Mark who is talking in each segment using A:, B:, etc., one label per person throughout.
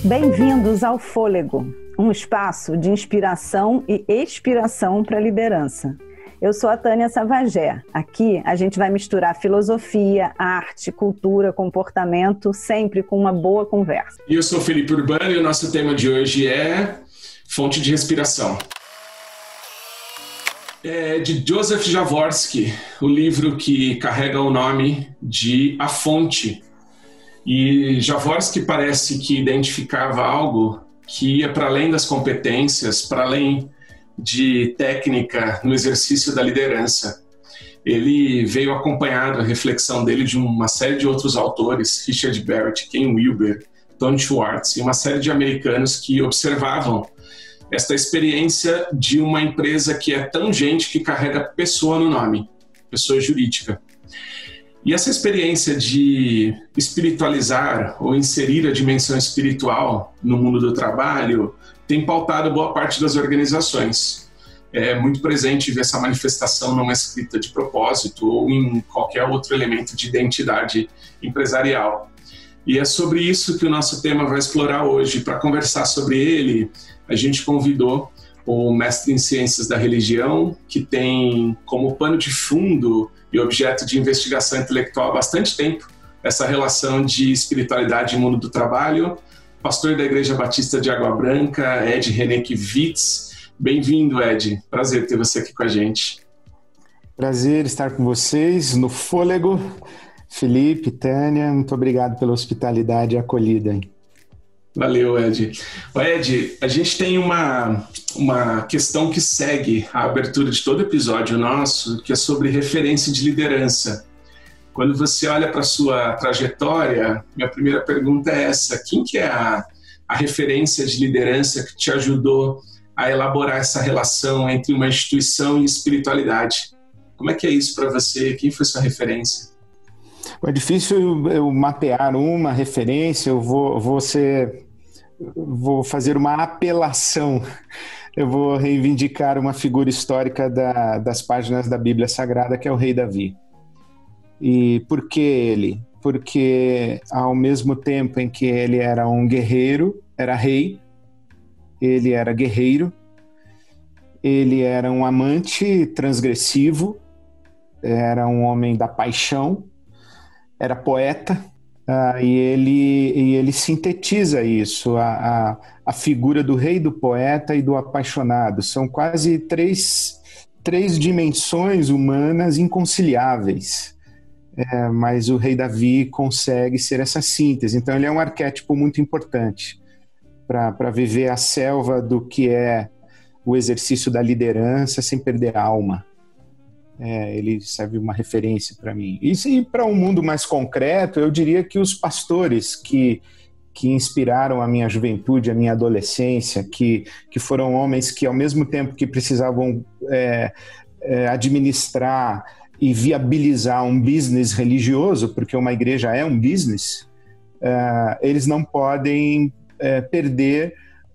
A: Bem-vindos ao Fôlego, um espaço de inspiração e expiração para a liderança. Eu sou a Tânia Savagé. Aqui a gente vai misturar filosofia, arte, cultura, comportamento, sempre com uma boa conversa.
B: E eu sou Felipe Urbano e o nosso tema de hoje é fonte de respiração. É de Joseph Jaworski, o livro que carrega o nome de A Fonte. E Jaworski parece que identificava algo que ia para além das competências, para além de técnica no exercício da liderança. Ele veio acompanhado a reflexão dele de uma série de outros autores, Richard Barrett, Ken Wilber, Tony Schwartz, e uma série de americanos que observavam esta experiência de uma empresa que é tão gente que carrega pessoa no nome, pessoa jurídica. E essa experiência de espiritualizar ou inserir a dimensão espiritual no mundo do trabalho tem pautado boa parte das organizações. É muito presente ver essa manifestação numa escrita de propósito ou em qualquer outro elemento de identidade empresarial. E é sobre isso que o nosso tema vai explorar hoje. Para conversar sobre ele, a gente convidou o mestre em Ciências da Religião, que tem como pano de fundo e objeto de investigação intelectual há bastante tempo essa relação de espiritualidade e mundo do trabalho, pastor da Igreja Batista de Água Branca, Ed Renekiewicz. Bem-vindo, Ed. Prazer ter você aqui com a gente.
C: Prazer estar com vocês no Fôlego. Felipe, Tânia, muito obrigado pela hospitalidade e acolhida.
B: Valeu, Ed. Ed, a gente tem uma questão que segue a abertura de todo episódio nosso, que é sobre referência de liderança. Quando você olha para a sua trajetória, minha primeira pergunta é essa: quem que é a referência de liderança que te ajudou a elaborar essa relação entre uma instituição e espiritualidade? Como é que é isso para você? Quem foi sua referência?
C: É difícil eu mapear uma referência, eu vou fazer uma apelação, eu vou reivindicar uma figura histórica das páginas da Bíblia Sagrada, que é o rei Davi. E por que ele? Porque ao mesmo tempo em que ele era um guerreiro, era rei, ele era guerreiro, ele era um amante transgressivo, era um homem da paixão, era poeta, e ele sintetiza isso, a figura do rei, do poeta e do apaixonado. São quase três dimensões humanas inconciliáveis, mas o rei Davi consegue ser essa síntese. Então ele é um arquétipo muito importante para viver a selva do que é o exercício da liderança sem perder a alma. Ele serve uma referência para mim. E para um mundo mais concreto, eu diria que os pastores que inspiraram a minha juventude, a minha adolescência, que foram homens que, ao mesmo tempo que precisavam administrar e viabilizar um business religioso, porque uma igreja é um business, eles não podem perder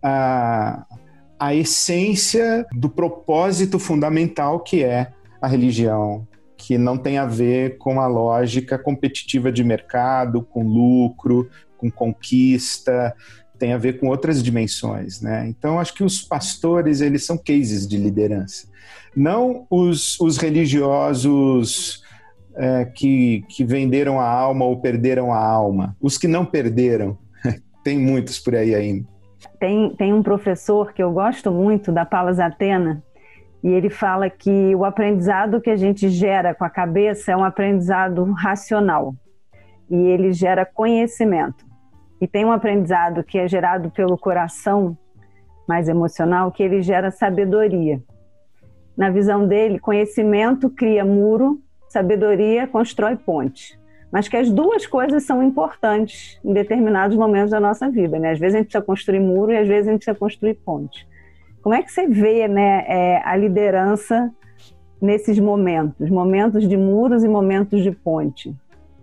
C: a essência do propósito fundamental que é a religião, que não tem a ver com a lógica competitiva de mercado, com lucro, com conquista, tem a ver com outras dimensões, né? Então, acho que os pastores, eles são cases de liderança. Não os religiosos que venderam a alma ou perderam a alma. Os que não perderam. Tem muitos por aí ainda.
A: Tem um professor que eu gosto muito, da Palas Athena, e ele fala que o aprendizado que a gente gera com a cabeça é um aprendizado racional. E ele gera conhecimento. E tem um aprendizado que é gerado pelo coração, mais emocional, que ele gera sabedoria. Na visão dele, conhecimento cria muro, sabedoria constrói ponte. Mas que as duas coisas são importantes em determinados momentos da nossa vida, né? Às vezes a gente precisa construir muro e às vezes a gente precisa construir ponte. Como é que você vê, né, a liderança nesses momentos de muros e momentos de ponte?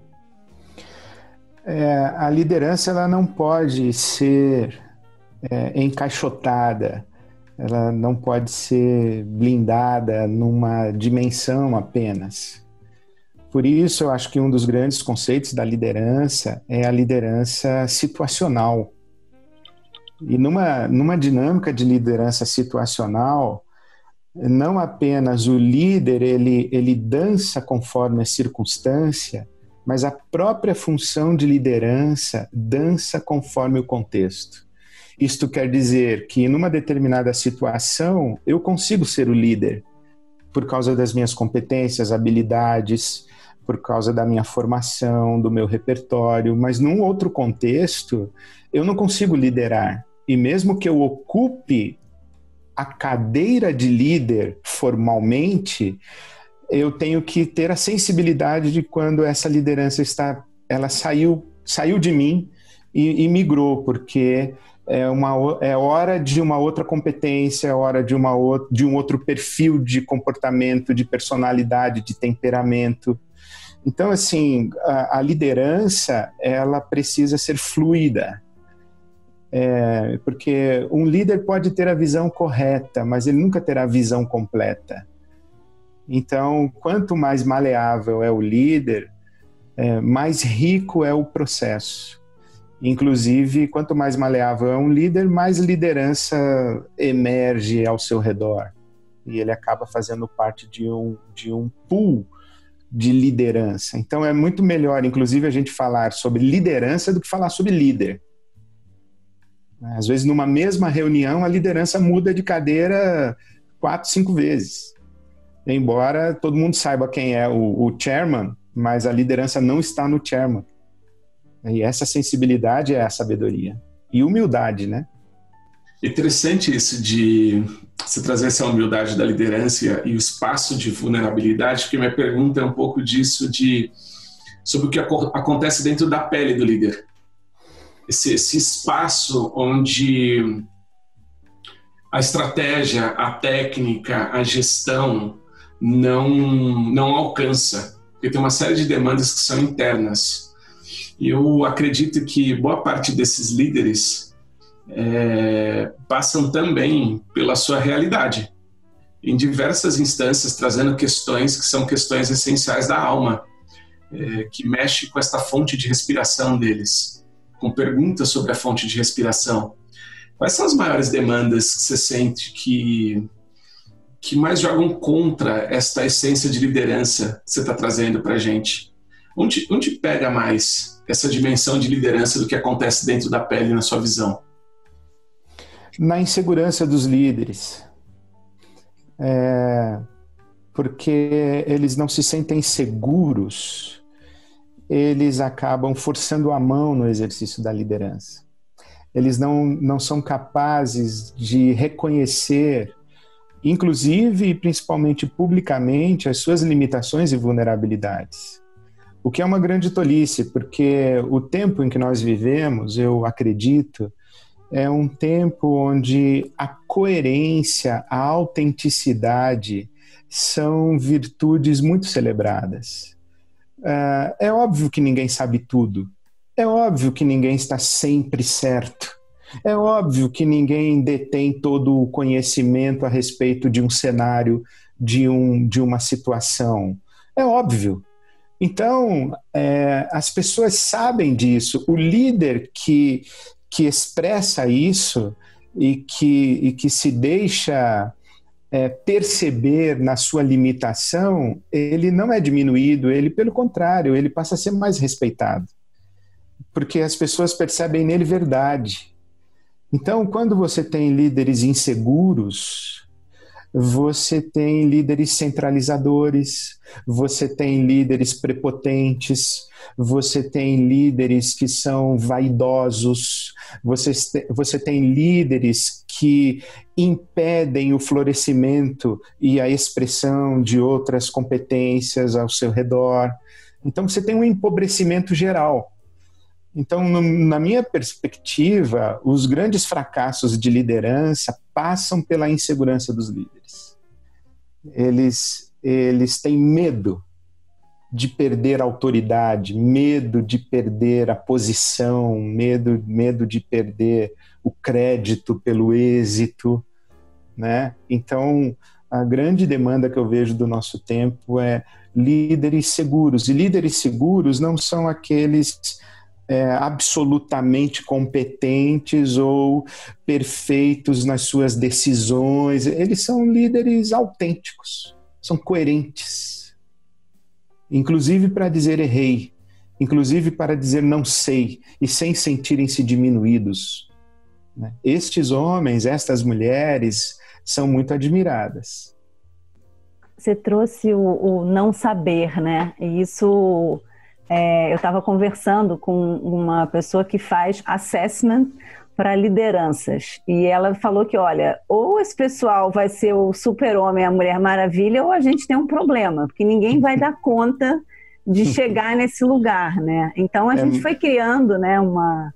C: A liderança ela não pode ser encaixotada, ela não pode ser blindada numa dimensão apenas. Por isso, eu acho que um dos grandes conceitos da liderança é a liderança situacional. E numa dinâmica de liderança situacional, não apenas o líder ele dança conforme a circunstância, mas a própria função de liderança dança conforme o contexto. Isto quer dizer que numa determinada situação eu consigo ser o líder por causa das minhas competências, habilidades, por causa da minha formação, do meu repertório, mas num outro contexto eu não consigo liderar. E mesmo que eu ocupe a cadeira de líder formalmente, eu tenho que ter a sensibilidade de quando essa liderança ela saiu de mim e migrou, porque é hora de uma outra competência, é hora de um outro perfil de comportamento, de personalidade, de temperamento. Então, assim, a liderança, ela precisa ser fluida. Porque um líder pode ter a visão correta, mas ele nunca terá a visão completa. Então, quanto mais maleável é o líder, mais rico é o processo. Inclusive, quanto mais maleável é um líder, mais liderança emerge ao seu redor. E ele acaba fazendo parte de um pool de liderança. Então, é muito melhor, inclusive, a gente falar sobre liderança do que falar sobre líder. Às vezes, numa mesma reunião, a liderança muda de cadeira 4, 5 vezes. Embora todo mundo saiba quem é o chairman, mas a liderança não está no chairman. E essa sensibilidade é a sabedoria. E humildade, né?
B: Interessante isso de você trazer essa humildade da liderança e o espaço de vulnerabilidade, porque minha pergunta é um pouco disso, sobre o que acontece dentro da pele do líder. Esse espaço onde a estratégia, a técnica, a gestão não alcança, porque tem uma série de demandas que são internas. E eu acredito que boa parte desses líderes passam também pela sua realidade, em diversas instâncias, trazendo questões que são questões essenciais da alma, que mexe com esta fonte de respiração deles, com perguntas sobre a fonte de respiração. Quais são as maiores demandas que você sente que mais jogam contra esta essência de liderança que você está trazendo para a gente? Onde pega mais essa dimensão de liderança do que acontece dentro da pele, na sua visão?
C: Na insegurança dos líderes. Porque eles não se sentem seguros, eles acabam forçando a mão no exercício da liderança. Eles não são capazes de reconhecer, inclusive e principalmente publicamente, as suas limitações e vulnerabilidades. O que é uma grande tolice, porque o tempo em que nós vivemos, eu acredito, é um tempo onde a coerência, a autenticidade são virtudes muito celebradas. É óbvio que ninguém sabe tudo. É óbvio que ninguém está sempre certo. É óbvio que ninguém detém todo o conhecimento a respeito de um cenário, de uma situação. É óbvio. Então, as pessoas sabem disso. O líder que expressa isso e que se deixa perceber na sua limitação, ele não é diminuído, ele, pelo contrário, ele passa a ser mais respeitado. Porque as pessoas percebem nele verdade. Então, quando você tem líderes inseguros, você tem líderes centralizadores, você tem líderes prepotentes, você tem líderes que são vaidosos, você tem líderes que impedem o florescimento e a expressão de outras competências ao seu redor. Então, você tem um empobrecimento geral. Então, na minha perspectiva, os grandes fracassos de liderança passam pela insegurança dos líderes. Eles têm medo de perder a autoridade, medo de perder a posição, medo de perder o crédito pelo êxito, né? Então, a grande demanda que eu vejo do nosso tempo é líderes seguros. E líderes seguros não são aqueles absolutamente competentes ou perfeitos nas suas decisões. Eles são líderes autênticos, são coerentes. Inclusive para dizer errei, inclusive para dizer não sei, e sem sentirem-se diminuídos. Estes homens, estas mulheres, são muito admiradas.
A: Você trouxe o não saber, né? E isso, eu estava conversando com uma pessoa que faz assessment para lideranças. E ela falou que, olha, ou esse pessoal vai ser o super-homem, a Mulher Maravilha, ou a gente tem um problema, porque ninguém vai dar conta de chegar nesse lugar, né? Então a gente foi criando, né, uma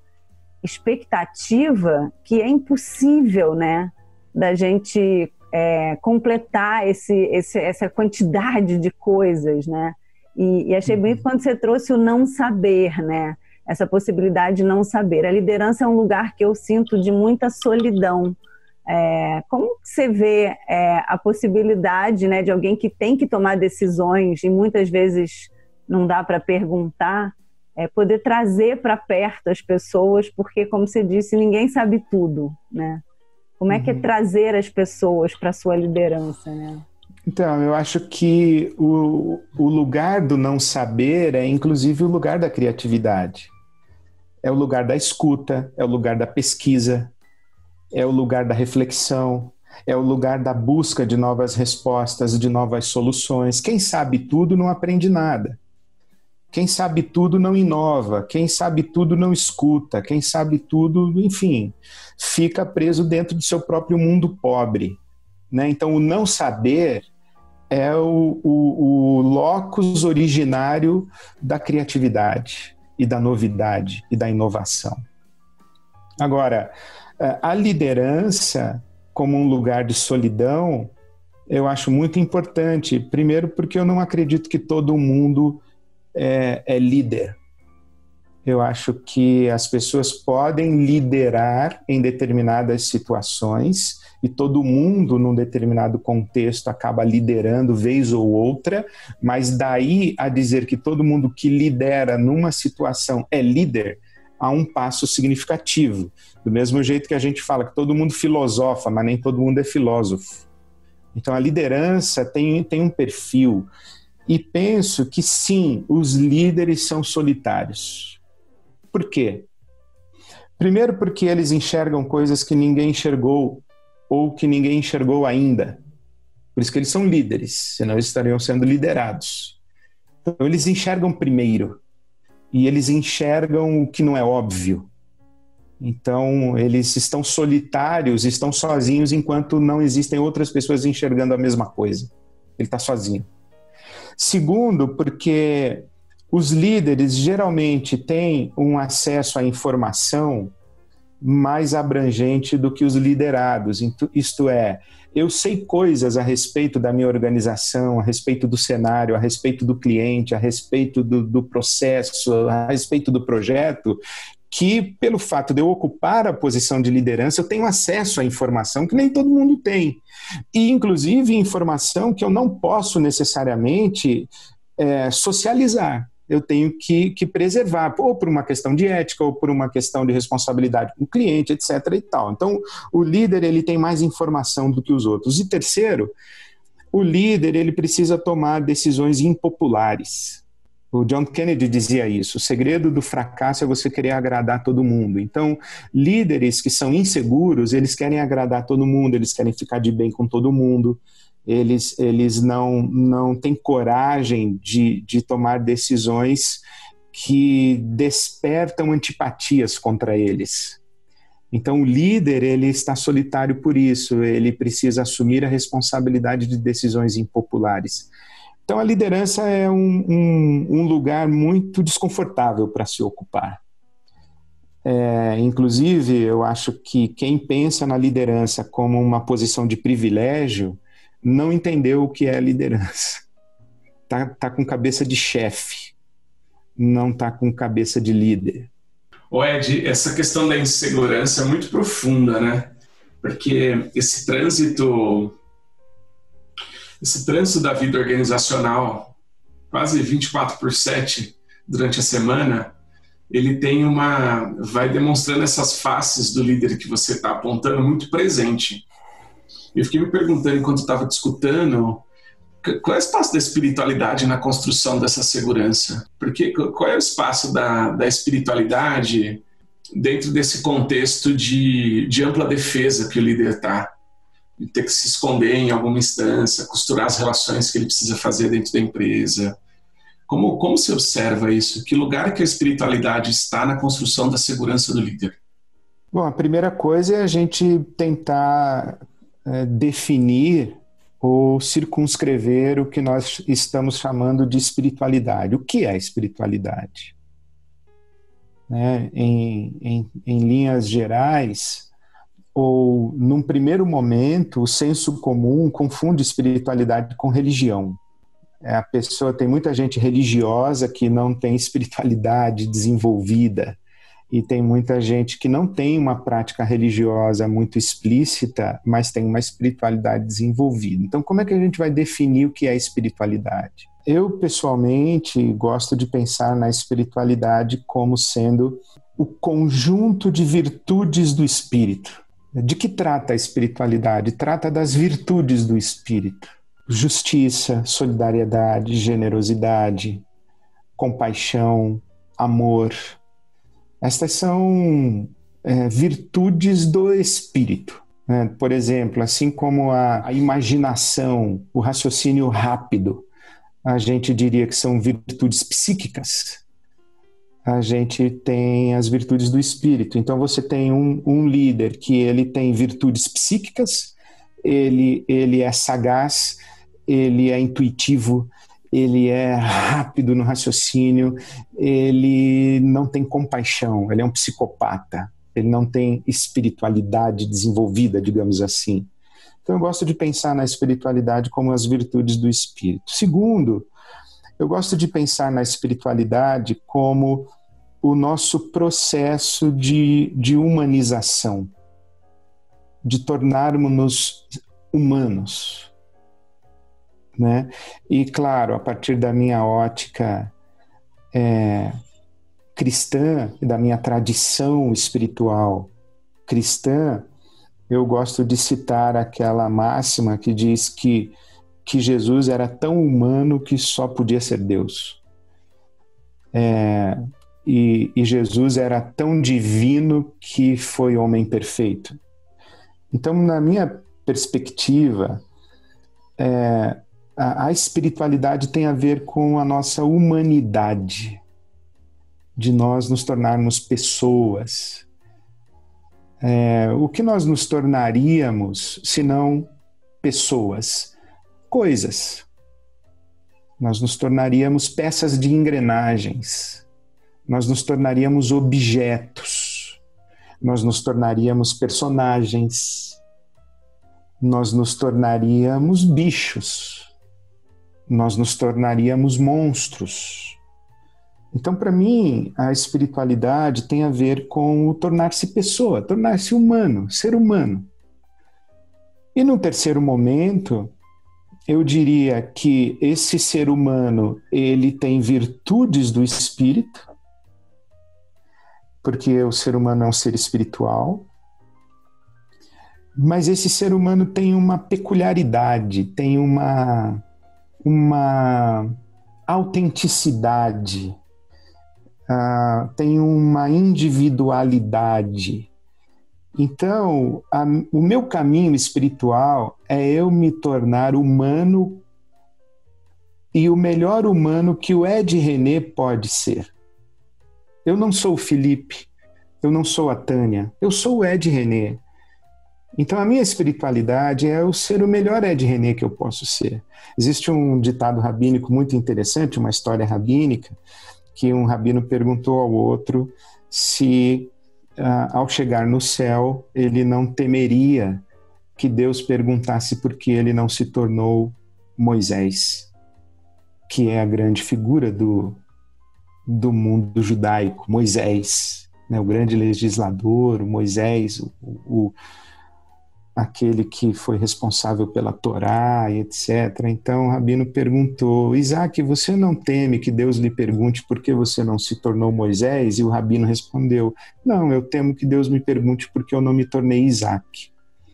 A: expectativa que é impossível, né, da gente completar essa quantidade de coisas, né? E achei bonito quando você trouxe o não saber, né? Essa possibilidade de não saber. A liderança é um lugar que eu sinto de muita solidão. Como você vê a possibilidade, né, de alguém que tem que tomar decisões e muitas vezes não dá para perguntar, poder trazer para perto as pessoas, porque, como você disse, ninguém sabe tudo, né? Como é que é trazer as pessoas para a sua liderança, né?
C: Então, eu acho que o lugar do não saber é, inclusive, o lugar da criatividade. É o lugar da escuta, é o lugar da pesquisa, é o lugar da reflexão, é o lugar da busca de novas respostas, de novas soluções. Quem sabe tudo não aprende nada. Quem sabe tudo não inova, quem sabe tudo não escuta, quem sabe tudo, enfim, fica preso dentro do seu próprio mundo pobre, né? Então, o não saber é o locus originário da criatividade e da novidade e da inovação. Agora, a liderança como um lugar de solidão, eu acho muito importante, primeiro porque eu não acredito que todo mundo é líder. Eu acho que as pessoas podem liderar em determinadas situações e todo mundo, num determinado contexto, acaba liderando vez ou outra, mas daí a dizer que todo mundo que lidera numa situação é líder, há um passo significativo. Do mesmo jeito que a gente fala que todo mundo filosofa, mas nem todo mundo é filósofo. Então a liderança tem um perfil. E penso que sim, os líderes são solitários. Por quê? Primeiro porque eles enxergam coisas que ninguém enxergou ou que ninguém enxergou ainda. Por isso que eles são líderes, senão eles estariam sendo liderados. Então eles enxergam primeiro e eles enxergam o que não é óbvio. Então eles estão solitários, estão sozinhos enquanto não existem outras pessoas enxergando a mesma coisa. Ele está sozinho. Segundo, porque os líderes geralmente têm um acesso à informação mais abrangente do que os liderados. Isto é, eu sei coisas a respeito da minha organização, a respeito do cenário, a respeito do cliente, a respeito do processo, a respeito do projeto, que pelo fato de eu ocupar a posição de liderança, eu tenho acesso à informação que nem todo mundo tem. E, inclusive, informação que eu não posso necessariamente socializar. Eu tenho que preservar, ou por uma questão de ética, ou por uma questão de responsabilidade com o cliente, etc. e tal. Então, o líder ele tem mais informação do que os outros. E terceiro, o líder ele precisa tomar decisões impopulares. O John Kennedy dizia isso, o segredo do fracasso é você querer agradar todo mundo. Então, líderes que são inseguros, eles querem agradar todo mundo, eles querem ficar de bem com todo mundo, eles não têm coragem de tomar decisões que despertam antipatias contra eles. Então, o líder ele está solitário por isso, ele precisa assumir a responsabilidade de decisões impopulares. Então, a liderança é um lugar muito desconfortável para se ocupar. Inclusive, eu acho que quem pensa na liderança como uma posição de privilégio não entendeu o que é liderança. Tá com cabeça de chefe, não tá com cabeça de líder.
B: Ed, essa questão da insegurança é muito profunda, né? Porque esse trânsito da vida organizacional, quase 24/7 durante a semana, ele tem vai demonstrando essas faces do líder que você está apontando muito presente. Eu fiquei me perguntando enquanto estava te escutando, qual é o espaço da espiritualidade na construção dessa segurança? Porque qual é o espaço da espiritualidade dentro desse contexto de ampla defesa que o líder está? De ter que se esconder em alguma instância, costurar as relações que ele precisa fazer dentro da empresa. Como se observa isso? Que lugar que a espiritualidade está na construção da segurança do líder?
C: Bom, a primeira coisa é a gente tentar definir ou circunscrever o que nós estamos chamando de espiritualidade. O que é espiritualidade? Em linhas gerais, ou num primeiro momento, o senso comum confunde espiritualidade com religião. Tem muita gente religiosa que não tem espiritualidade desenvolvida, e tem muita gente que não tem uma prática religiosa muito explícita, mas tem uma espiritualidade desenvolvida. Então, como é que a gente vai definir o que é espiritualidade? Eu, pessoalmente, gosto de pensar na espiritualidade como sendo o conjunto de virtudes do espírito. De que trata a espiritualidade? Trata das virtudes do espírito. Justiça, solidariedade, generosidade, compaixão, amor. Estas são virtudes do espírito. Por exemplo, assim como a imaginação, o raciocínio rápido, a gente diria que são virtudes psíquicas. A gente tem as virtudes do espírito. Então você tem um líder que ele tem virtudes psíquicas, ele é sagaz, ele é intuitivo, ele é rápido no raciocínio, ele não tem compaixão, ele é um psicopata, ele não tem espiritualidade desenvolvida, digamos assim. Então eu gosto de pensar na espiritualidade como as virtudes do espírito. Segundo, eu gosto de pensar na espiritualidade como o nosso processo de humanização, de tornarmos-nos humanos. Né? E, claro, a partir da minha ótica cristã, da minha tradição espiritual cristã, eu gosto de citar aquela máxima que diz que Jesus era tão humano que só podia ser Deus. E Jesus era tão divino que foi homem perfeito. Então, na minha perspectiva, a espiritualidade tem a ver com a nossa humanidade, de nós nos tornarmos pessoas. O que nós nos tornaríamos se não pessoas? Coisas. Nós nos tornaríamos peças de engrenagens. Nós nos tornaríamos objetos. Nós nos tornaríamos personagens. Nós nos tornaríamos bichos. Nós nos tornaríamos monstros. Então, para mim, a espiritualidade tem a ver com o tornar-se pessoa, tornar-se humano, ser humano. E no terceiro momento, eu diria que esse ser humano, ele tem virtudes do espírito, porque o ser humano é um ser espiritual, mas esse ser humano tem uma peculiaridade, tem uma autenticidade, tem uma individualidade. Então, o meu caminho espiritual é eu me tornar humano, e o melhor humano que o Ed René pode ser. Eu não sou o Felipe, eu não sou a Tânia, eu sou o Ed René. Então a minha espiritualidade é eu ser o melhor Ed René que eu posso ser. Existe um ditado rabínico muito interessante, uma história rabínica, que um rabino perguntou ao outro se ao chegar no céu ele não temeria que Deus perguntasse por que ele não se tornou Moisés, que é a grande figura do mundo judaico. Moisés, né, o grande legislador, Moisés, aquele que foi responsável pela Torá e etc. Então o rabino perguntou: Isaac, você não teme que Deus lhe pergunte por que você não se tornou Moisés? E o rabino respondeu: não, eu temo que Deus me pergunte por que eu não me tornei Isaac.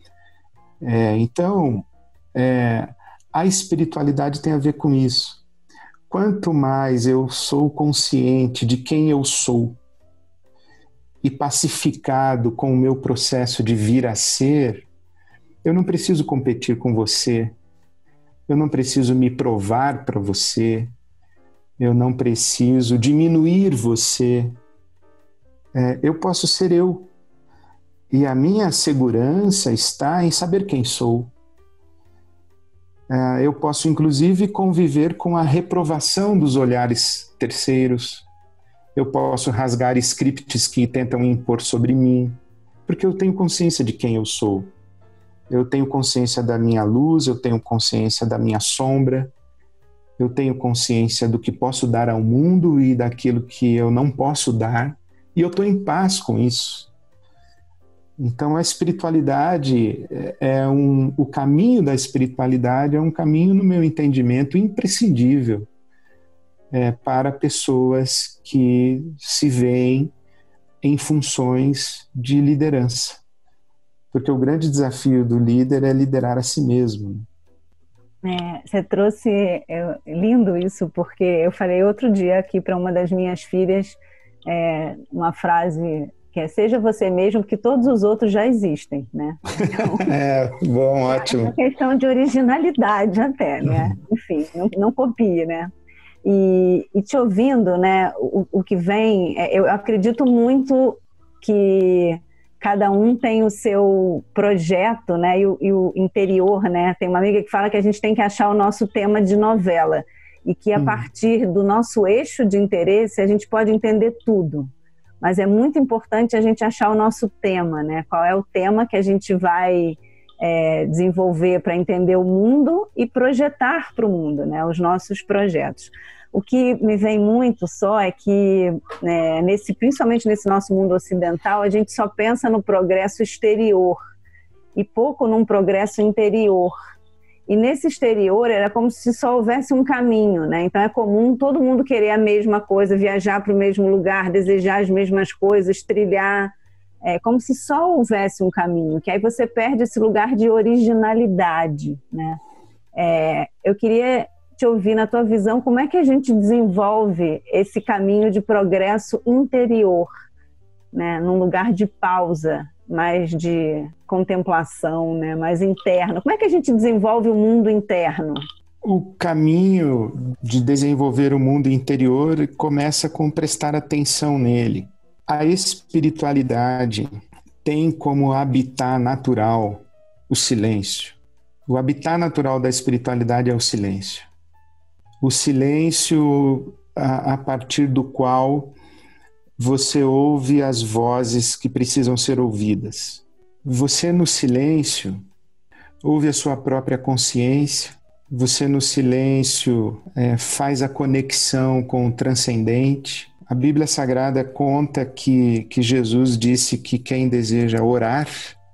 C: Então, a espiritualidade tem a ver com isso. Quanto mais eu sou consciente de quem eu sou e pacificado com o meu processo de vir a ser, eu não preciso competir com você, eu não preciso me provar para você, eu não preciso diminuir você. Eu posso ser eu. E a minha segurança está em saber quem sou. Eu posso, inclusive, conviver com a reprovação dos olhares terceiros. Eu posso rasgar scripts que tentam impor sobre mim, porque eu tenho consciência de quem eu sou. Eu tenho consciência da minha luz, eu tenho consciência da minha sombra, eu tenho consciência do que posso dar ao mundo e daquilo que eu não posso dar, e eu estou em paz com isso. Então a espiritualidade o caminho da espiritualidade é um caminho, no meu entendimento, imprescindível para pessoas que se veem em funções de liderança. Porque o grande desafio do líder é liderar a si mesmo.
A: Você trouxe, lindo isso, porque eu falei outro dia aqui para uma das minhas filhas uma frase que seja você mesmo, porque todos os outros já existem, né? Então,
C: bom, ótimo.
A: É uma questão de originalidade até, né? Enfim, não copie, né? E te ouvindo, né, o que vem, eu acredito muito que cada um tem o seu projeto, né, e o interior, né? Tem uma amiga que fala que a gente tem que achar o nosso tema de novela e que a partir do nosso eixo de interesse a gente pode entender tudo. Mas é muito importante a gente achar o nosso tema, né? Qual é o tema que a gente vai desenvolver para entender o mundo e projetar para o mundo, né? Os nossos projetos. O que me vem muito só é que, principalmente nesse nosso mundo ocidental, a gente só pensa no progresso exterior e pouco num progresso interior. E nesse exterior era como se só houvesse um caminho, né? Então é comum todo mundo querer a mesma coisa, viajar para o mesmo lugar, desejar as mesmas coisas, trilhar. É como se só houvesse um caminho, que aí você perde esse lugar de originalidade, né? Eu queria te ouvir, na tua visão, como é que a gente desenvolve esse caminho de progresso interior, né? Num lugar de pausa, mais de contemplação, né? Mais interno. Como é que a gente desenvolve o mundo interno?
C: O caminho de desenvolver o mundo interior começa com prestar atenção nele. A espiritualidade tem como habitat natural o silêncio. O habitat natural da espiritualidade é o silêncio. O silêncio a partir do qual você ouve as vozes que precisam ser ouvidas. Você no silêncio ouve a sua própria consciência, você no silêncio faz a conexão com o transcendente. A Bíblia Sagrada conta que Jesus disse que quem deseja orar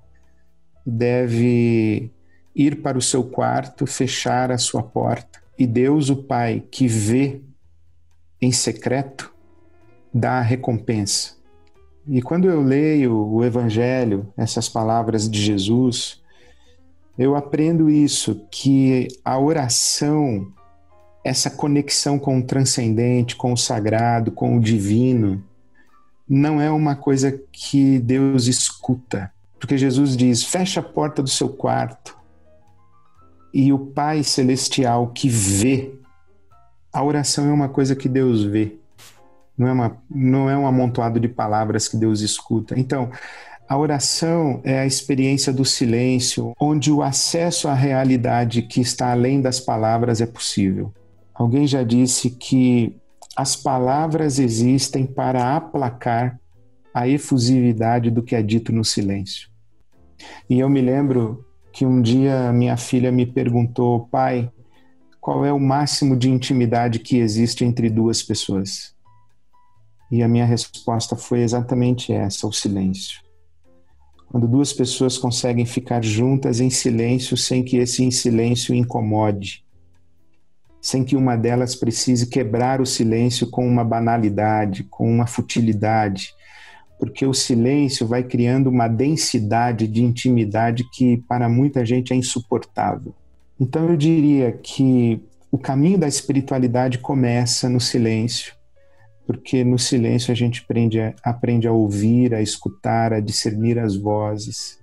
C: deve ir para o seu quarto, fechar a sua porta, e Deus, o Pai, que vê em secreto, dá a recompensa. E quando eu leio o Evangelho, essas palavras de Jesus, eu aprendo isso, que a oração, essa conexão com o transcendente, com o sagrado, com o divino, não é uma coisa que Deus escuta. Porque Jesus diz, fecha a porta do seu quarto, e o Pai Celestial que vê, a oração é uma coisa que Deus vê. Não é um amontoado de palavras que Deus escuta. Então, a oração é a experiência do silêncio, onde o acesso à realidade que está além das palavras é possível. Alguém já disse que as palavras existem para aplacar a efusividade do que é dito no silêncio. E eu me lembro que um dia minha filha me perguntou, pai, qual é o máximo de intimidade que existe entre duas pessoas? E a minha resposta foi exatamente essa, o silêncio. quando duas pessoas conseguem ficar juntas em silêncio sem que esse silêncio incomode, sem que uma delas precise quebrar o silêncio com uma banalidade, com uma futilidade, porque o silêncio vai criando uma densidade de intimidade que para muita gente é insuportável. Então eu diria que o caminho da espiritualidade começa no silêncio, porque no silêncio a gente aprende a ouvir, a escutar, a discernir as vozes.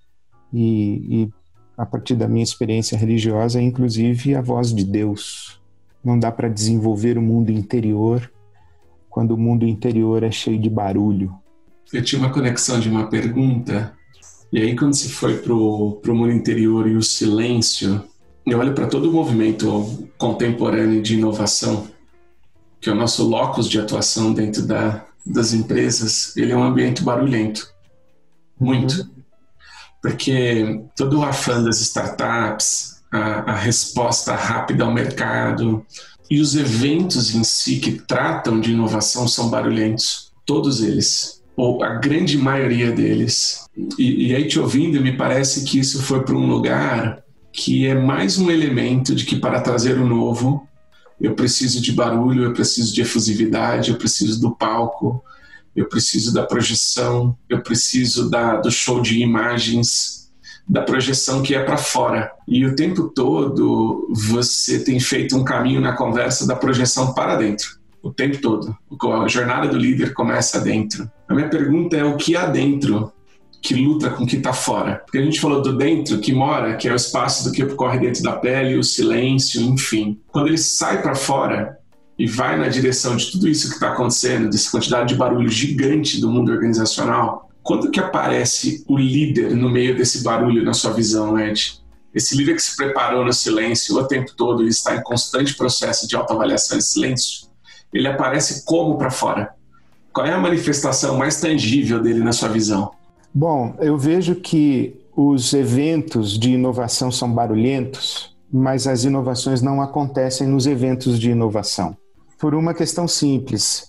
C: E a partir da minha experiência religiosa, inclusive a voz de Deus. Não dá para desenvolver o mundo interior quando o mundo interior é cheio de barulho.
B: Eu tinha uma conexão de uma pergunta, e aí quando se foi pro mundo interior e o silêncio, eu olho para todo o movimento contemporâneo de inovação, que é o nosso locus de atuação dentro das empresas, ele é um ambiente barulhento. Muito. Porque todo o afã das startups, a resposta rápida ao mercado e os eventos em si que tratam de inovação são barulhentos. Todos eles, ou a grande maioria deles. E aí te ouvindo, me parece que isso foi para um lugar que é mais um elemento de que para trazer o novo, eu preciso de barulho, eu preciso de efusividade, eu preciso do palco, eu preciso da projeção, eu preciso do show de imagens, da projeção que é para fora. E o tempo todo você tem feito um caminho na conversa da projeção para dentro. O tempo todo. A jornada do líder começa dentro. A minha pergunta é o que há dentro que luta com o que está fora. Porque a gente falou do dentro, que mora, que é o espaço do que ocorre dentro da pele, o silêncio, enfim. Quando ele sai para fora e vai na direção de tudo isso que está acontecendo, dessa quantidade de barulho gigante do mundo organizacional, quando que aparece o líder no meio desse barulho na sua visão, Ed? Esse líder que se preparou no silêncio o tempo todo e está em constante processo de autoavaliação e silêncio, ele aparece como para fora? Qual é a manifestação mais tangível dele na sua visão?
C: Bom, eu vejo que os eventos de inovação são barulhentos, mas as inovações não acontecem nos eventos de inovação. Por uma questão simples,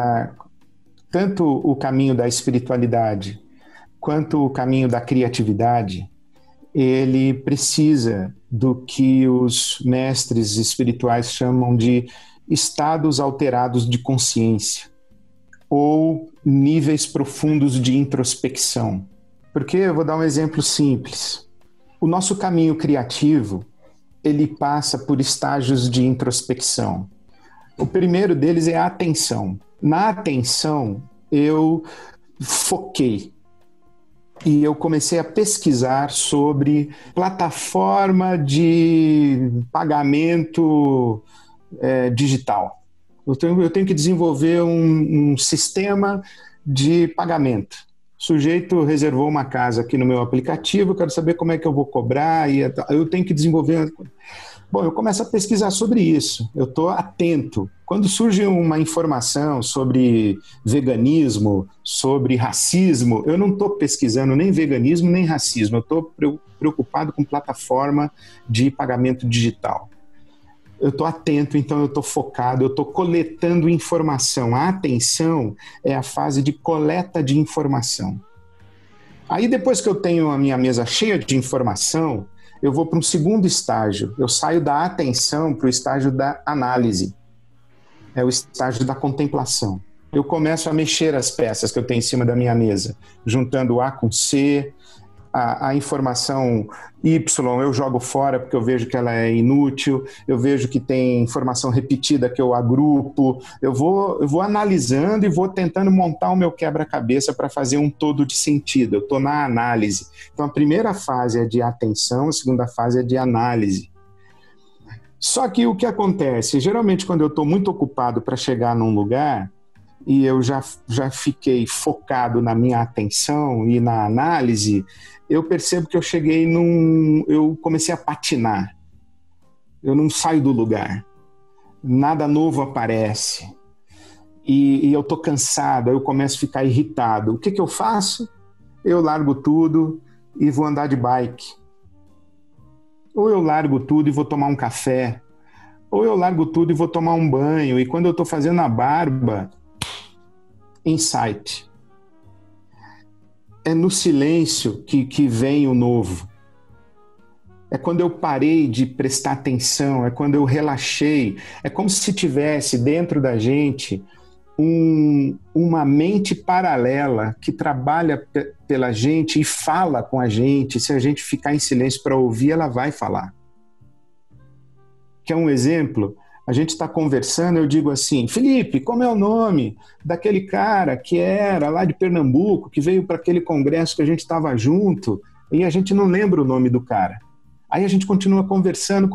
C: tanto o caminho da espiritualidade quanto o caminho da criatividade, ele precisa do que os mestres espirituais chamam de estados alterados de consciência, ou níveis profundos de introspecção. Porque eu vou dar um exemplo simples. O nosso caminho criativo, ele passa por estágios de introspecção. O primeiro deles é a atenção. Na atenção, eu foquei e eu comecei a pesquisar sobre plataforma de pagamento digital. Eu tenho que desenvolver um sistema de pagamento. O sujeito reservou uma casa aqui no meu aplicativo, eu quero saber como é que eu vou cobrar, e eu tenho que desenvolver... Bom, eu começo a pesquisar sobre isso, eu estou atento. Quando surge uma informação sobre veganismo, sobre racismo, eu não estou pesquisando nem veganismo nem racismo, eu estou preocupado com plataforma de pagamento digital. Eu estou atento, então eu estou focado, eu estou coletando informação. A atenção é a fase de coleta de informação. Aí depois que eu tenho a minha mesa cheia de informação, eu vou para um segundo estágio. Eu saio da atenção para o estágio da análise. É o estágio da contemplação. Eu começo a mexer as peças que eu tenho em cima da minha mesa, juntando A com C, a informação Y eu jogo fora porque eu vejo que ela é inútil, eu vejo que tem informação repetida que eu agrupo, eu vou analisando e vou tentando montar o meu quebra-cabeça para fazer um todo de sentido. Eu estou na análise. Então a primeira fase é de atenção, a segunda fase é de análise. Só que o que acontece? Geralmente quando eu estou muito ocupado para chegar num lugar e eu já fiquei focado na minha atenção e na análise, eu percebo que eu comecei a patinar. Eu não saio do lugar. Nada novo aparece. E eu tô cansado, eu começo a ficar irritado. O que eu faço? Eu largo tudo e vou andar de bike. Ou eu largo tudo e vou tomar um café. Ou eu largo tudo e vou tomar um banho. E quando eu tô fazendo a barba, insight. é no silêncio que vem o novo. É quando eu parei de prestar atenção, é quando eu relaxei. É como se tivesse dentro da gente uma mente paralela que trabalha pela gente e fala com a gente. Se a gente ficar em silêncio para ouvir, ela vai falar. Quer um exemplo? A gente está conversando, eu digo assim: Felipe, como é o nome daquele cara que era lá de Pernambuco, que veio para aquele congresso que a gente estava junto, e a gente não lembra o nome do cara. Aí a gente continua conversando.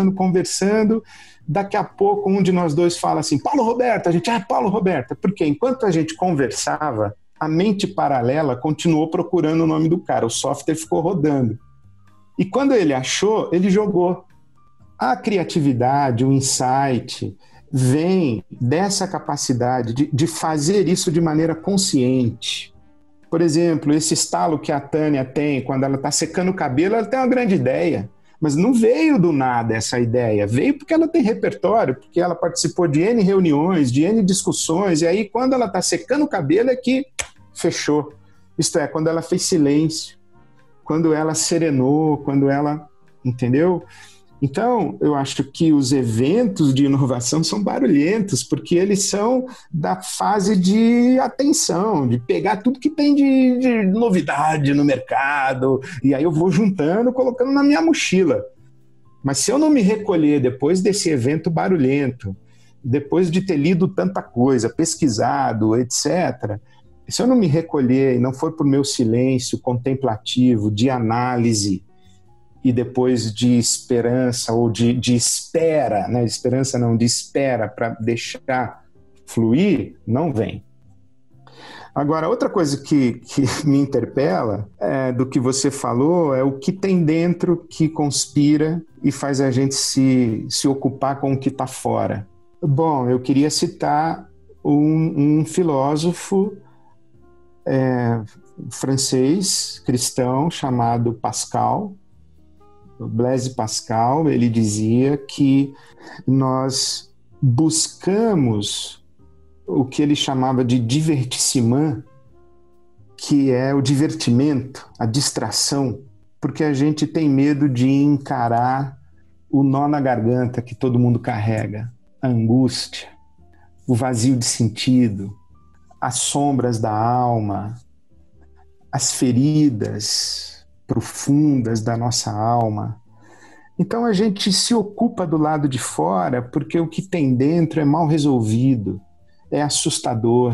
C: Daqui a pouco um de nós dois fala assim: Paulo Roberto. A gente, Paulo Roberto. Porque enquanto a gente conversava, a mente paralela continuou procurando o nome do cara. O software ficou rodando. E quando ele achou, ele jogou. A criatividade, o insight, vem dessa capacidade de fazer isso de maneira consciente. Por exemplo, esse estalo que a Tânia tem quando ela está secando o cabelo, ela tem uma grande ideia. Mas não veio do nada essa ideia, veio porque ela tem repertório, porque ela participou de N reuniões, de N discussões, e aí quando ela está secando o cabelo é que fechou. Isto é, quando ela fez silêncio, quando ela serenou, quando ela... Entendeu? Então, eu acho que os eventos de inovação são barulhentos, porque eles são da fase de atenção, de pegar tudo que tem de novidade no mercado, e aí eu vou juntando, colocando na minha mochila. Mas se eu não me recolher depois desse evento barulhento, depois de ter lido tanta coisa, pesquisado, etc., se eu não me recolher e não for para o meu silêncio contemplativo, de análise, e depois de esperança ou de espera, né? Esperança não, de espera para deixar fluir, não vem. Agora, outra coisa que me interpela do que você falou é o que tem dentro que conspira e faz a gente se ocupar com o que está fora. Bom, eu queria citar um filósofo francês, cristão, chamado Pascal, Blaise Pascal. Ele dizia que nós buscamos o que ele chamava de divertissement, que é o divertimento, a distração, porque a gente tem medo de encarar o nó na garganta que todo mundo carrega, a angústia, o vazio de sentido, as sombras da alma, as feridas profundas da nossa alma. Então a gente se ocupa do lado de fora porque o que tem dentro é mal resolvido, é assustador,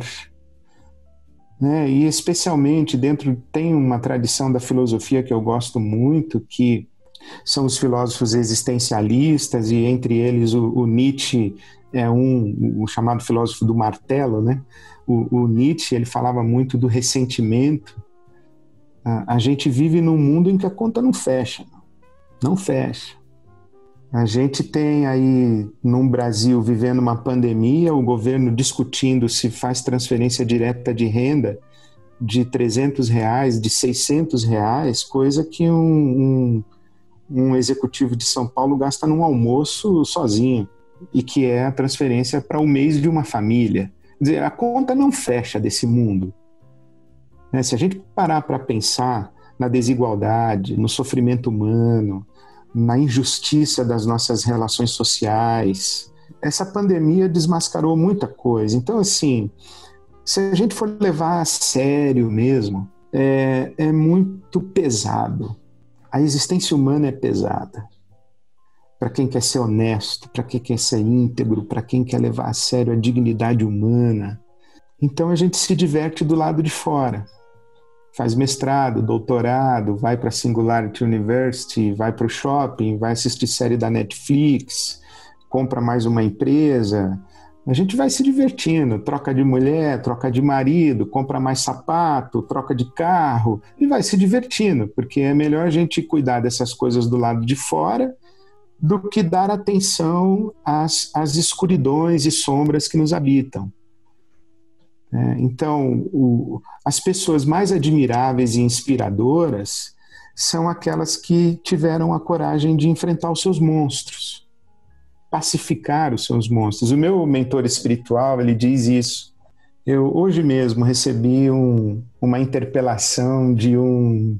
C: né? E especialmente tem uma tradição da filosofia que eu gosto muito, que são os filósofos existencialistas, e entre eles o Nietzsche é o chamado filósofo do martelo, né? O Nietzsche, ele falava muito do ressentimento. A gente vive num mundo em que a conta não fecha. Não fecha. A gente tem aí, no Brasil, vivendo uma pandemia, o governo discutindo se faz transferência direta de renda de R$300, de R$600, coisa que um executivo de São Paulo gasta num almoço sozinho, e que é a transferência para o mês de uma família. Quer dizer, a conta não fecha desse mundo. Se a gente parar para pensar na desigualdade, no sofrimento humano, na injustiça das nossas relações sociais, essa pandemia desmascarou muita coisa. Então, assim, se a gente for levar a sério mesmo, é muito pesado. A existência humana é pesada. Para quem quer ser honesto, para quem quer ser íntegro, para quem quer levar a sério a dignidade humana. Então a gente se diverte do lado de fora. Faz mestrado, doutorado, vai para a Singularity University, vai para o shopping, vai assistir série da Netflix, compra mais uma empresa. A gente vai se divertindo, troca de mulher, troca de marido, compra mais sapato, troca de carro, e vai se divertindo, porque é melhor a gente cuidar dessas coisas do lado de fora do que dar atenção às escuridões e sombras que nos habitam. Então, as pessoas mais admiráveis e inspiradoras são aquelas que tiveram a coragem de enfrentar os seus monstros, pacificar os seus monstros. O meu mentor espiritual, ele diz isso, Eu hoje mesmo recebi uma interpelação de um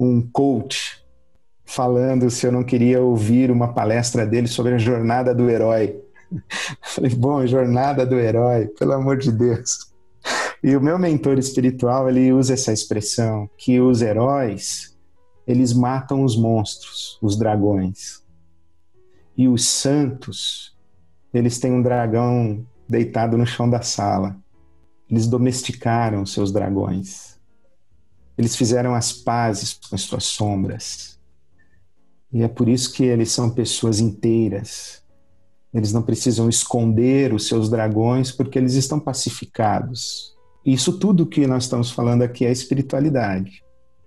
C: coach falando se eu não queria ouvir uma palestra dele sobre a jornada do herói. Falei, bom, jornada do herói, pelo amor de Deus. E o meu mentor espiritual, ele usa essa expressão, que os heróis, eles matam os monstros, os dragões. E os santos, eles têm um dragão deitado no chão da sala. Eles domesticaram seus dragões. Eles fizeram as pazes com as suas sombras. E é por isso que eles são pessoas inteiras. Eles não precisam esconder os seus dragões porque eles estão pacificados. Isso tudo que nós estamos falando aqui é espiritualidade.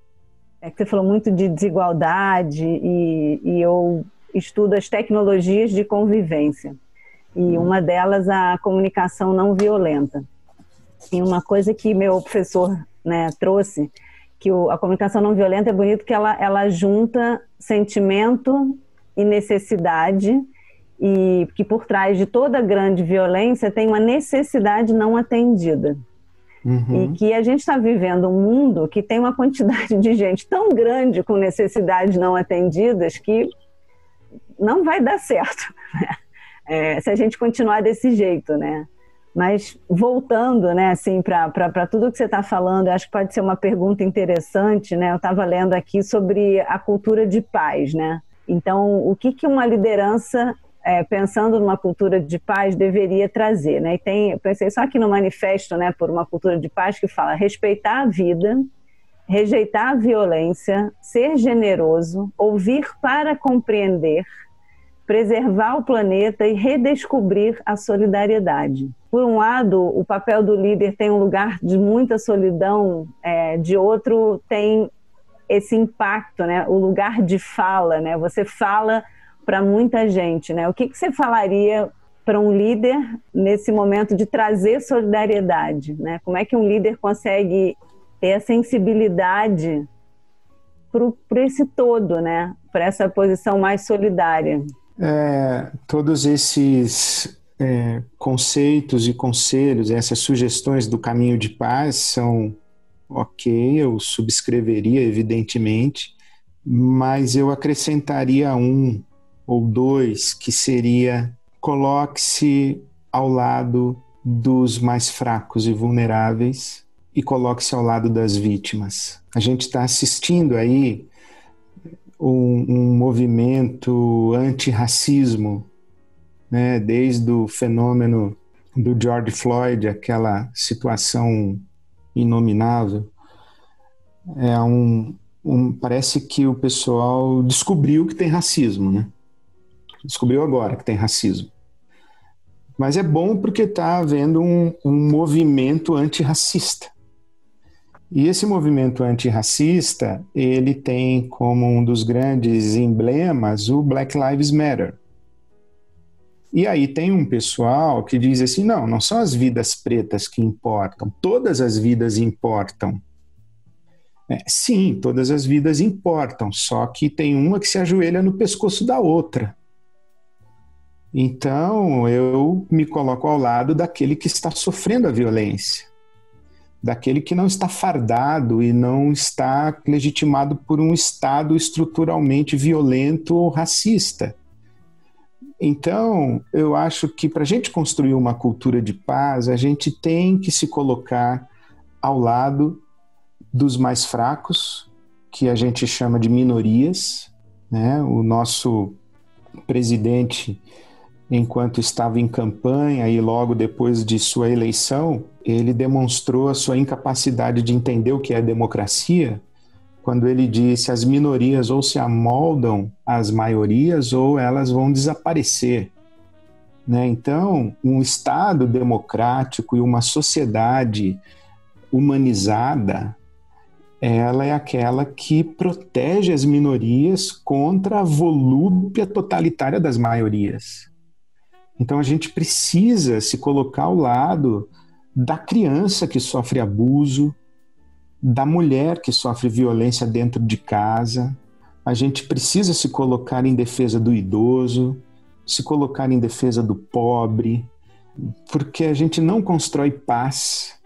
A: É que você falou muito de desigualdade e eu estudo as tecnologias de convivência. E uma delas a comunicação não violenta. E uma coisa que meu professor, né, trouxe, que a comunicação não violenta é bonito que ela junta sentimento e necessidade, e que por trás de toda grande violência tem uma necessidade não atendida. Uhum. E que a gente está vivendo um mundo que tem uma quantidade de gente tão grande com necessidades não atendidas que não vai dar certo, né? Se a gente continuar desse jeito, né? Mas voltando, né, assim, para tudo que você está falando, eu acho que pode ser uma pergunta interessante, né? Eu estava lendo aqui sobre a cultura de paz, né? Então, o que uma liderança, pensando numa cultura de paz, deveria trazer, né? Eu pensei só aqui no manifesto, né, por uma cultura de paz, que fala respeitar a vida, rejeitar a violência, ser generoso, ouvir para compreender, preservar o planeta e redescobrir a solidariedade. Por um lado, o papel do líder tem um lugar de muita solidão, de outro tem esse impacto, né? O lugar de fala, né? Você fala para muita gente, né? O que você falaria para um líder nesse momento de trazer solidariedade, né? Como é que um líder consegue ter a sensibilidade para esse todo, né? Para essa posição mais solidária?
C: Todos esses conceitos e conselhos, essas sugestões do caminho de paz são ok, eu subscreveria, evidentemente, mas eu acrescentaria um ou dois, que seria: coloque-se ao lado dos mais fracos e vulneráveis e coloque-se ao lado das vítimas. A gente está assistindo aí um movimento antirracismo, né? Desde o fenômeno do George Floyd, aquela situação inominável. Parece que o pessoal descobriu que tem racismo, né? Descobriu agora que tem racismo. Mas é bom porque está havendo um movimento antirracista. E esse movimento antirracista, ele tem como um dos grandes emblemas o Black Lives Matter. E aí tem um pessoal que diz assim, não são as vidas pretas que importam, todas as vidas importam. Sim, todas as vidas importam, só que tem uma que se ajoelha no pescoço da outra. Então eu me coloco ao lado daquele que está sofrendo a violência, daquele que não está fardado e não está legitimado por um Estado estruturalmente violento ou racista. Então, eu acho que para a gente construir uma cultura de paz, a gente tem que se colocar ao lado dos mais fracos, que a gente chama de minorias, né? O nosso presidente, enquanto estava em campanha e logo depois de sua eleição, ele demonstrou a sua incapacidade de entender o que é democracia, quando ele disse: as minorias ou se amoldam às maiorias ou elas vão desaparecer. Né? Então, um Estado democrático e uma sociedade humanizada, ela é aquela que protege as minorias contra a volúpia totalitária das maiorias. Então, a gente precisa se colocar ao lado da criança que sofre abuso, da mulher que sofre violência dentro de casa. A gente precisa se colocar em defesa do idoso, se colocar em defesa do pobre, porque a gente não constrói paz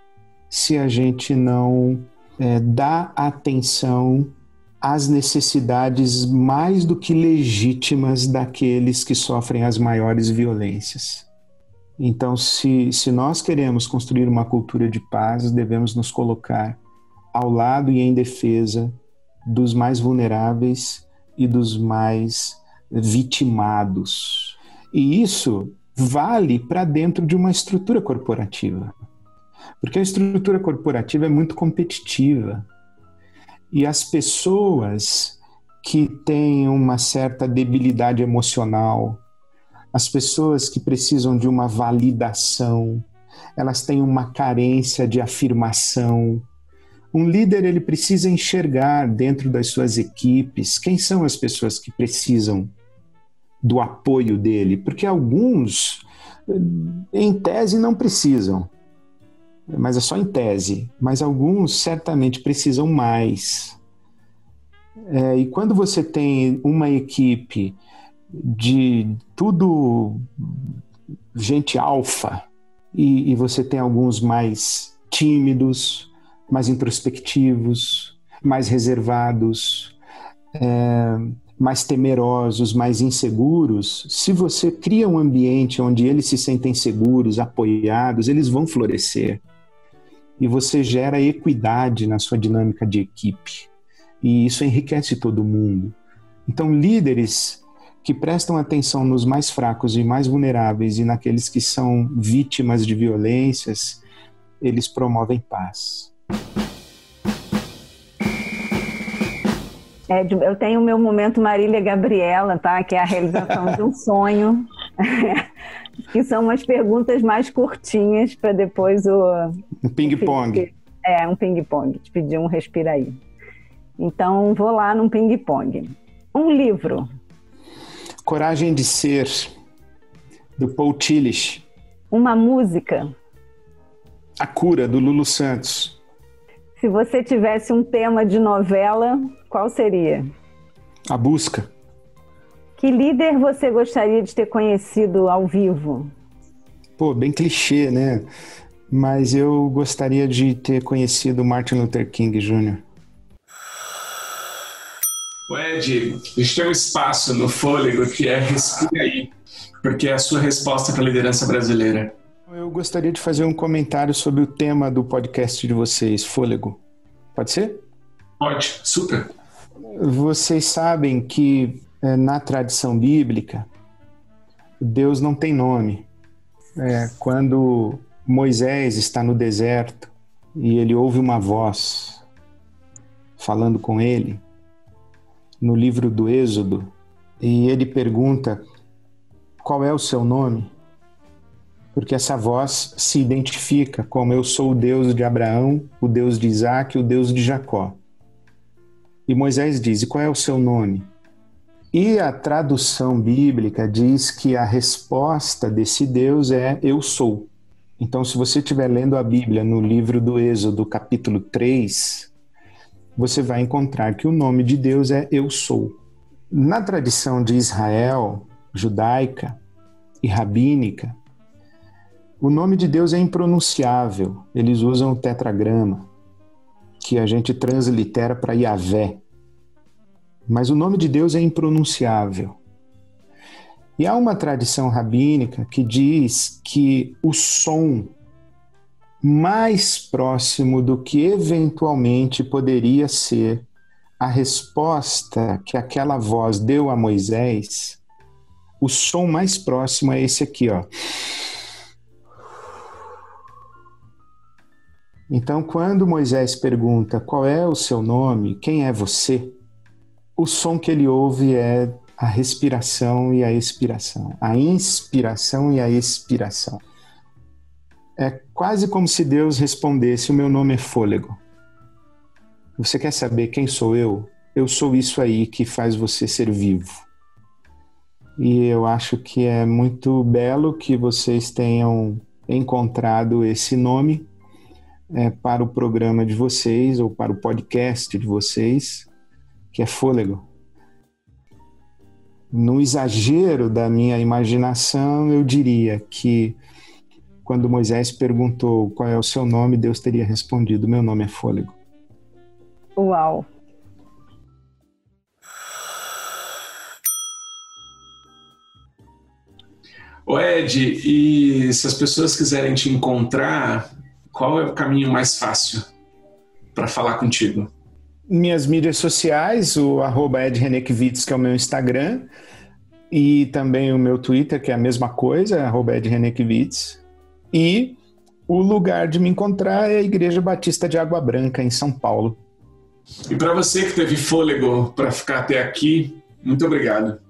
C: se a gente não dá atenção às necessidades mais do que legítimas daqueles que sofrem as maiores violências. Então, se nós queremos construir uma cultura de paz, devemos nos colocar ao lado e em defesa dos mais vulneráveis e dos mais vitimados. E isso vale para dentro de uma estrutura corporativa. Porque a estrutura corporativa é muito competitiva. E as pessoas que têm uma certa debilidade emocional, as pessoas que precisam de uma validação, elas têm uma carência de afirmação. Um líder, ele precisa enxergar dentro das suas equipes quem são as pessoas que precisam do apoio dele, porque alguns, em tese, não precisam, mas é só em tese, mas alguns certamente precisam mais. E quando você tem uma equipe de tudo gente alfa e você tem alguns mais tímidos, mais introspectivos, mais reservados, mais temerosos, mais inseguros, se você cria um ambiente onde eles se sentem seguros, apoiados, eles vão florescer. E você gera equidade na sua dinâmica de equipe. E isso enriquece todo mundo. Então, líderes que prestam atenção nos mais fracos e mais vulneráveis e naqueles que são vítimas de violências, eles promovem paz.
A: Eu tenho o meu momento Marília Gabriela, tá? Que é a realização de um sonho, que são umas perguntas mais curtinhas para depois
C: um ping-pong.
A: Um ping-pong, te pedir um respira aí. Então, vou lá num ping-pong. Um livro.
C: Coragem de Ser, do Paul Tillich.
A: Uma música.
C: A Cura, do Lulu Santos.
A: Se você tivesse um tema de novela, qual seria?
C: A Busca.
A: Que líder você gostaria de ter conhecido ao vivo?
C: Bem clichê, né? Mas eu gostaria de ter conhecido Martin Luther King Jr.
B: Ed, a gente tem um espaço no Fôlego que é respira aí, porque é a sua resposta para a liderança brasileira.
C: Eu gostaria de fazer um comentário sobre o tema do podcast de vocês, Fôlego. Pode ser?
B: Pode, super.
C: Vocês sabem que na tradição bíblica, Deus não tem nome. Quando Moisés está no deserto e ele ouve uma voz falando com ele, no livro do Êxodo, e ele pergunta qual é o seu nome, porque essa voz se identifica como eu sou o Deus de Abraão, o Deus de Isaac e o Deus de Jacó. E Moisés diz, e qual é o seu nome? E a tradução bíblica diz que a resposta desse Deus é eu sou. Então, se você estiver lendo a Bíblia no livro do Êxodo, capítulo 3, você vai encontrar que o nome de Deus é eu sou. Na tradição de Israel, judaica e rabínica, o nome de Deus é impronunciável. Eles usam o tetragrama, que a gente translitera para Yahvé. Mas o nome de Deus é impronunciável. E há uma tradição rabínica que diz que o som mais próximo do que eventualmente poderia ser a resposta que aquela voz deu a Moisés, o som mais próximo é esse aqui, ó. Então, quando Moisés pergunta qual é o seu nome, quem é você, o som que ele ouve é a respiração e a expiração, a inspiração e a expiração. É quase como se Deus respondesse, o meu nome é Fôlego. Você quer saber quem sou eu? Eu sou isso aí que faz você ser vivo. E eu acho que é muito belo que vocês tenham encontrado esse nome para o programa de vocês, ou para o podcast de vocês, que é Fôlego. No exagero da minha imaginação, eu diria que quando Moisés perguntou qual é o seu nome, Deus teria respondido: meu nome é Fôlego.
A: Uau!
B: Ô Ed, e se as pessoas quiserem te encontrar, qual é o caminho mais fácil para falar contigo?
C: Minhas mídias sociais, o @edrenekvitz, que é o meu Instagram, e também o meu Twitter, que é a mesma coisa, @edrenekvitz. E o lugar de me encontrar é a Igreja Batista de Água Branca, em São Paulo.
B: E para você que teve fôlego para ficar até aqui, muito obrigado.